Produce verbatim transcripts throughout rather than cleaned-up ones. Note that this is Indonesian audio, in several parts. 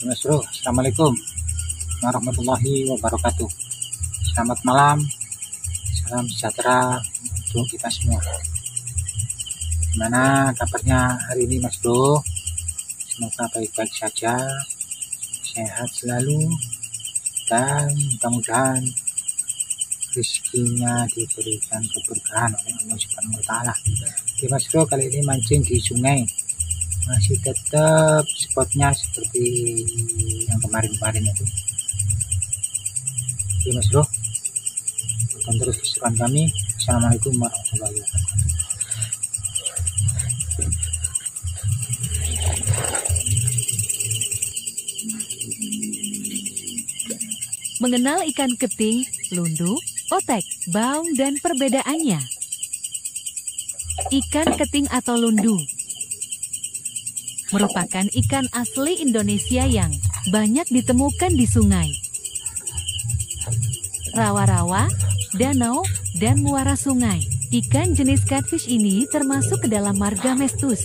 Mas Bro, Assalamualaikum warahmatullahi wabarakatuh. Selamat malam, salam sejahtera untuk kita semua. Gimana kabarnya hari ini Mas Bro? Semoga baik-baik saja, sehat selalu, dan mudah-mudahan rezekinya diberikan keberkahan oleh Allah Subhanahu wa Ta'ala. Oke Mas Bro, kali ini mancing di sungai, masih tetap spotnya seperti yang kemarin-kemarin itu. Oke Mas Bro, tonton terus keseruan kami. Assalamualaikum warahmatullahi wabarakatuh. Mengenal ikan keting, lundu, otek, baung, dan perbedaannya. Ikan keting atau lundu merupakan ikan asli Indonesia yang banyak ditemukan di sungai, rawa-rawa, danau, dan muara sungai. Ikan jenis catfish ini termasuk ke dalam marga Mestus,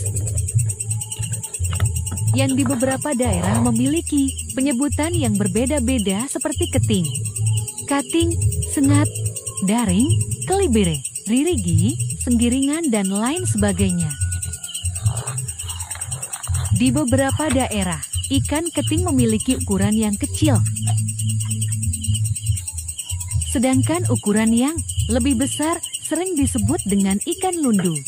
yang di beberapa daerah memiliki penyebutan yang berbeda-beda seperti keting, kating, sengat, daring, kelibere, ririgi, senggiringan, dan lain sebagainya. Di beberapa daerah, ikan keting memiliki ukuran yang kecil, sedangkan ukuran yang lebih besar sering disebut dengan ikan lundu.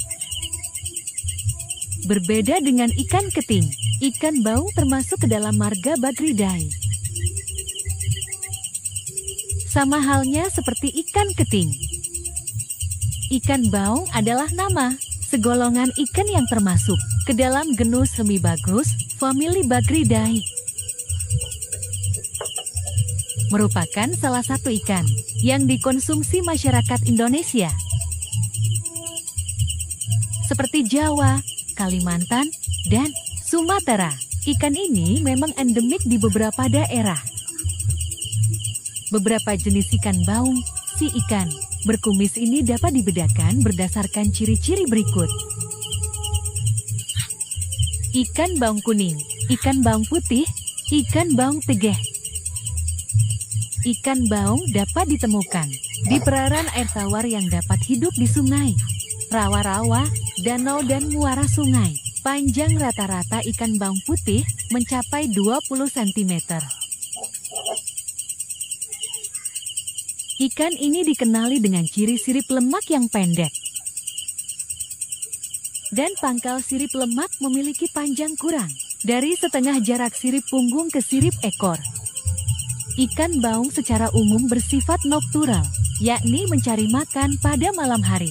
Berbeda dengan ikan keting, ikan baung termasuk ke dalam marga Bagridae. Sama halnya seperti ikan keting, ikan baung adalah nama segolongan ikan yang termasuk ke dalam genus Hemibagrus, famili Bagridae. Merupakan salah satu ikan yang dikonsumsi masyarakat Indonesia, seperti Jawa, Kalimantan, dan Sumatera. Ikan ini memang endemik di beberapa daerah. Beberapa jenis ikan baung, si ikan berkumis ini dapat dibedakan berdasarkan ciri-ciri berikut. Ikan baung kuning, ikan baung putih, ikan baung tegeh. Ikan baung dapat ditemukan di perairan air tawar yang dapat hidup di sungai, rawa-rawa, danau, dan muara sungai. Panjang rata-rata ikan baung putih mencapai dua puluh sentimeter. Ikan ini dikenali dengan ciri sirip lemak yang pendek, dan pangkal sirip lemak memiliki panjang kurang dari setengah jarak sirip punggung ke sirip ekor. Ikan baung secara umum bersifat noktural, yakni mencari makan pada malam hari.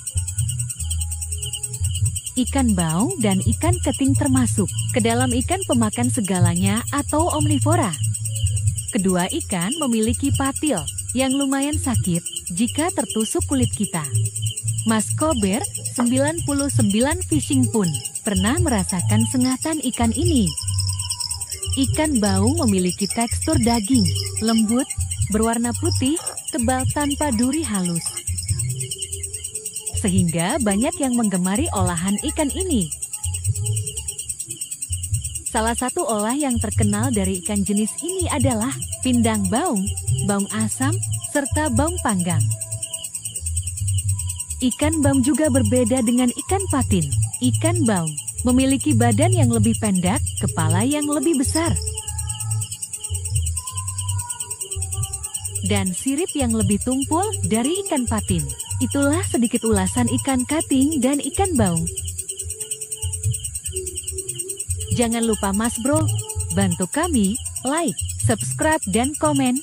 Ikan baung dan ikan keting termasuk ke dalam ikan pemakan segalanya atau omnivora. Kedua ikan memiliki patil yang lumayan sakit jika tertusuk kulit kita. Mas Kober sembilan puluh sembilan Fishing pun pernah merasakan sengatan ikan ini. Ikan baung memiliki tekstur daging, lembut, berwarna putih, tebal tanpa duri halus, sehingga banyak yang menggemari olahan ikan ini. Salah satu olah yang terkenal dari ikan jenis ini adalah pindang baung, baung asam, serta baung panggang. Ikan baung juga berbeda dengan ikan patin. Ikan baung memiliki badan yang lebih pendek, kepala yang lebih besar, dan sirip yang lebih tumpul dari ikan patin. Itulah sedikit ulasan ikan kating dan ikan baung. Jangan lupa Mas Bro, bantu kami like, subscribe, dan komen.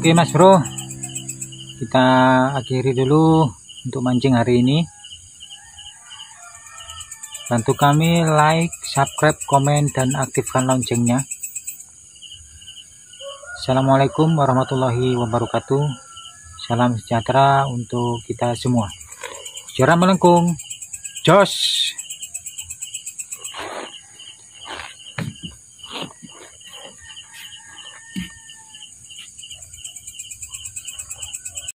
Oke Mas Bro, kita akhiri dulu untuk mancing hari ini. Bantu kami like, subscribe, komen, dan aktifkan loncengnya. Assalamualaikum warahmatullahi wabarakatuh. Salam sejahtera untuk kita semua. Jora melengkung, jos.